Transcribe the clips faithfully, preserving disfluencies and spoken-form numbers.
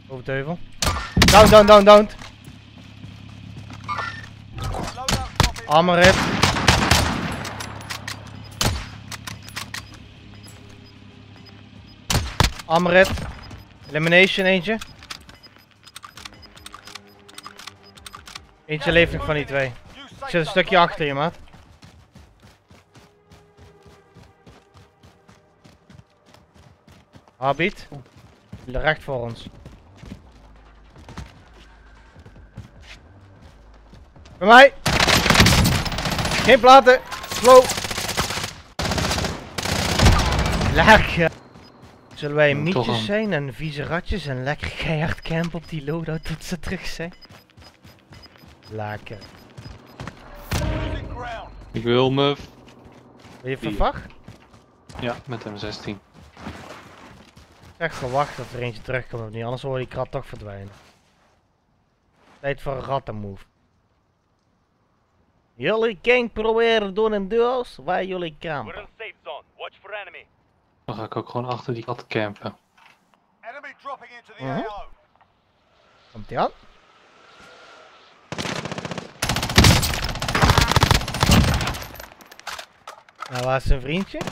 Over de heuvel. Down, down, down, down. Armor hit. Armor hit. Elimination eentje. Eentje leeft nog van die twee. Ik zit een stukje achter je, maat. Habit. Recht voor ons. Bij mij! Geen platen! Slow! Lekker! Zullen wij mietjes zijn en vieze ratjes en lekker keihard campen op die loadout tot ze terug zijn? Lekker. Ik wil me... Ben je vervacht? Ja, met M zestien. Echt verwacht dat er eentje terugkomt of niet, anders hoor je die krat toch verdwijnen. Tijd voor een rattenmove. Jullie gang proberen door een duo's waar jullie kampen. Dan ga ik ook gewoon achter die kat campen. Uh-huh. Komt ie aan? Nou, waar is zijn vriendje?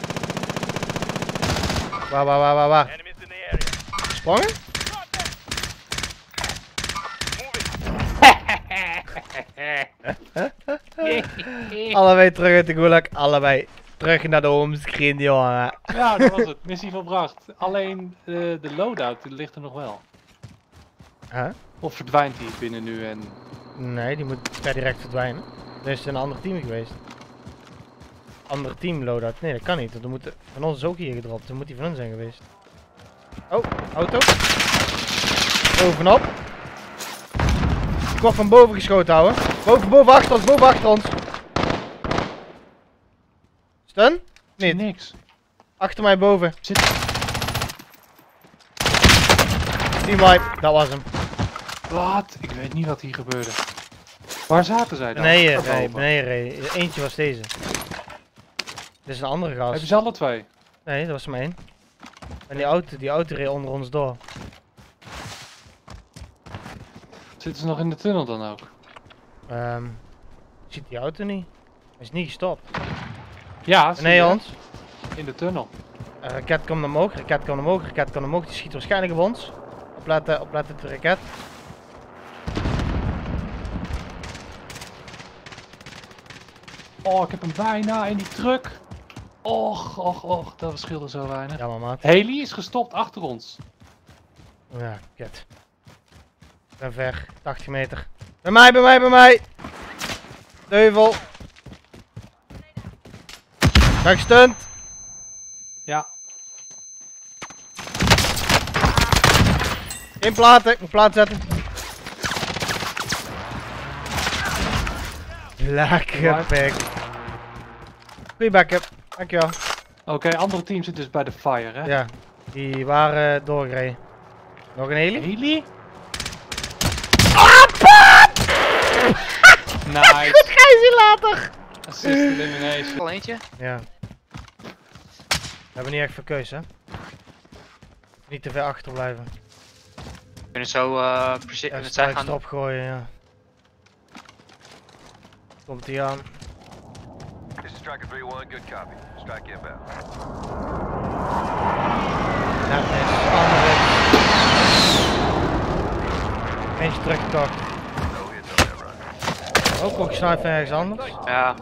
Waar, waar, waar, waar, waar? Sprongen? Allebei terug uit de gulag, allebei terug naar de homescreen, jongen. Ja, dat was het. Missie volbracht. Alleen uh, de loadout die ligt er nog wel. Huh? Of verdwijnt die binnen nu en... Nee, die moet per direct verdwijnen. Er is een ander team geweest. Ander team loadout. Nee, dat kan niet. Dat moet van ons is ook hier gedropt. Dan moet die van ons zijn geweest. Oh, auto. Bovenop. Ik word van boven geschoten, houden. Boven, boven achter ons, boven achter ons. Stun? Niet. Niks. Achter mij boven. Zit... Team wipe, dat was hem. Wat? Ik weet niet wat hier gebeurde. Waar zaten zij dan? Beneden rijden, beneden rijden. Eentje was deze. Dit is een andere gast. Hebben ze alle twee? Nee, dat was er maar één. En die auto, die auto reed onder ons door. Zitten ze nog in de tunnel dan ook? Um, ik zie die auto niet. Hij is niet gestopt. Ja, Nee, ons. In de tunnel. Uh, raket komt omhoog, raket komt omhoog, raket komt omhoog. Die schiet waarschijnlijk op ons. Opletten, opletten de raket. Oh, ik heb hem bijna in die truck. Och, och, och, dat verschilde zo weinig. Jammer, maat. Heli is gestopt achter ons. Ja, kut. Ik ben ver, tachtig meter. Bij mij, bij mij, bij mij! Deuvel! Ben gestunt! Ja. In platen, ik moet plaat zetten. Lekker pik. Goeie backup, dankjewel. Oké, okay, andere team zit dus bij de fire, hè? Ja, die waren doorgereden. Nog een heli? Heli? Ah, pap! Nice. Goed, ga je zien later. Assist elimination. Al eentje? Ja. We hebben niet echt veel keuze, hè? Niet te ver achter blijven. We kunnen zo uh, precies Ja, met zij gaan. erop gooien, ja. Komt ie aan. This is Striker three one, good copy. Strike inbound. Ja, is andere. Eentje teruggekocht. No hits on that run. Ook nog gesnipen ergens anders. Ja.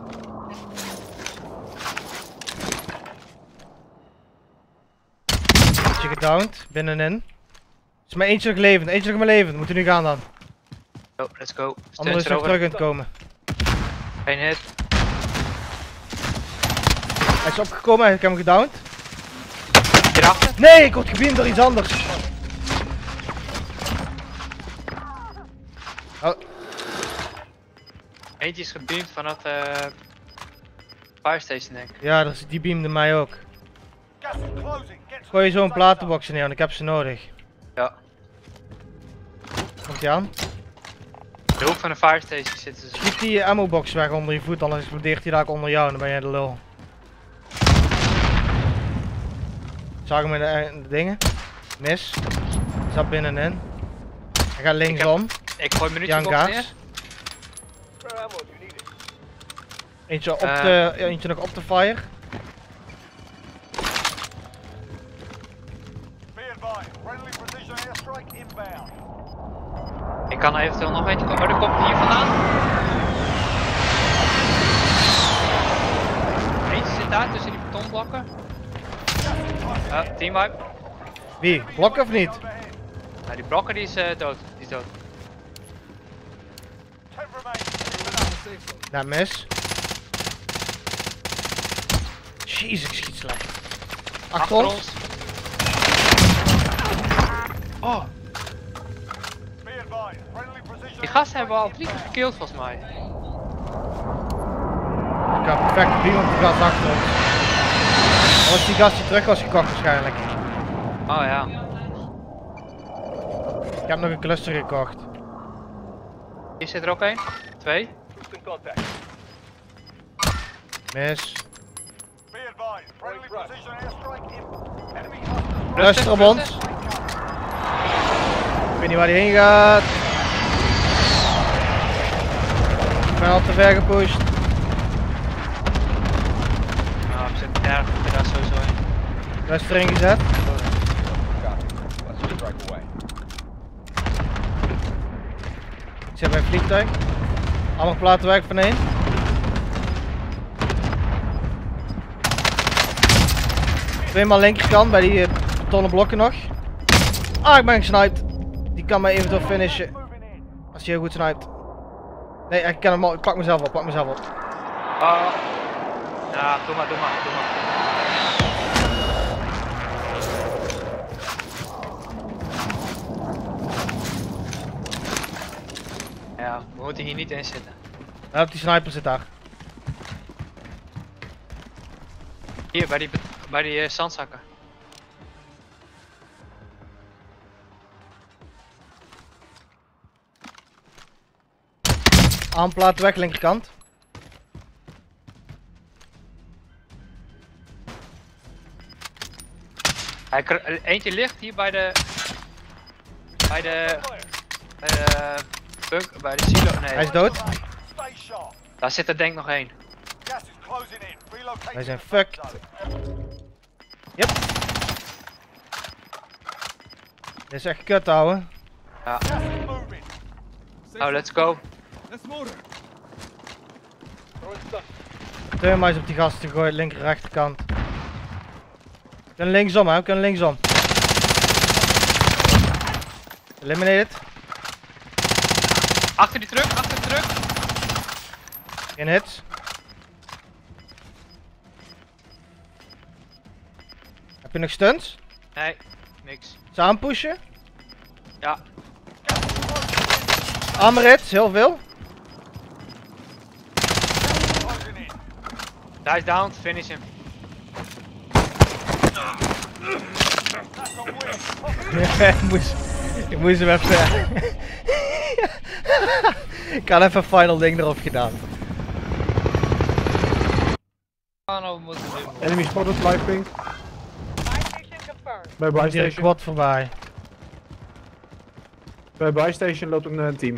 Eentje gedowned, binnenin. Er is maar eentje nog levend, eentje nog maar levend. We moeten nu gaan dan. Go, let's go. Anders is nog terug aan het komen. Geen hit. Hij is opgekomen, ik heb hem gedowned. Hierachter? Nee, ik word gebeamd door iets anders. Oh. Eentje is gebeamd vanaf de uh, fire station, denk ik. Ja, dat is, die beamde mij ook. Gooi je zo'n platenbox neer, want ik heb ze nodig. Ja. Komt ie aan? De hoek van de fire station zitten ze. Schiet die ammo box weg onder je voet, anders explodeert hij daar ook onder jou en dan ben jij de lul. Zag hem in de, in de dingen. Mis. Zat binnenin. Hij gaat linksom. Ik gooi een Jan minuutje box neer. Gaas. Spare ammo if you need it. Eentje, op Eh. de, eentje nog op de fire. Be advised, friendly precision airstrike inbound. Ik kan er eventueel nog eentje komen. Oh, die komt hier vandaan. Eentje zit daar tussen die betonblokken. Uh, teamwipe. Wie? Blokken of niet? Nou, die blokken die is uh, dood. Die is dood. Ten remain. Nou, mis. Jezus, ik schiet slecht. Achter, Achter ons. ons. Oh, Be advised, friendly precision die gasten hebben al drie keer gekillt volgens mij. Ik had perfect beam op die gast achter ons. Dan was die gast die terug was gekocht waarschijnlijk. Oh ja. Ik heb nog een cluster gekocht. Hier zit er ook een. Twee. Troops in contact. Mis. Be advised, friendly precision airstrike inbound. Enemy cluster Cluster op ons. Ik weet niet waar die heen gaat. Ik ben al te ver gepusht. Nou, we zitten erg. Ik ben daar sowieso in. Cluster ingezet. Let's strike away. Ik zit bij een vliegtuig. Allemaal platen werk van één. Tweemaal linkerkant bij die uh, betonnen blokken nog. Ah, ik ben gesniped. Die kan mij eventueel finishen. Als hij heel goed sniped. Nee, ik kan hem al. Ik pak mezelf op, pak mezelf op. Oh. Ja, doe maar, doe maar, doe maar. Ja, we moeten hier niet in zitten. Ja, die sniper zit daar. Hier, bij die, bij die uh, zandzakken. Aanplaten weg, linkerkant. Hij kr- eentje ligt hier bij de... Bij de... Bij de... Bunk, bij de silo, nee. Hij is dood. Stay sharp. Daar zit er denk ik nog één. Gas is closing in. Relocating. Wij zijn the safe fucked. zone. Yep. Dit is echt kut, ouwe. Ja. Gas is moving. Nou, let's go. Throwing stuff. Thermite op die gasten gegooid, linker rechterkant. We kunnen linksom, hè? We kunnen linksom. Eliminated. Achter die truck, achter de truck. Geen hits. Heb je nog stunts? Nee, niks. Ze aanpushen? Ja. Armor hits, heel veel. Closing in. Hij is down, finish hem. That's a win. ik, moest, ik moest hem even... ik had even een final ding erop gedaan. Oh, nou, we moeten dit doen. Enemy spotted, live ping. Bij buy Komt hier een station. quad voorbij. Bij buy station loopt een uh, team.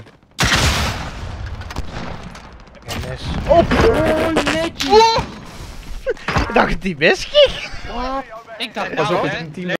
Ja, mis. Op! Oh, netjes! Ik dacht dat die mis ging. Ik dacht Pas nou, op, hè. het is een team.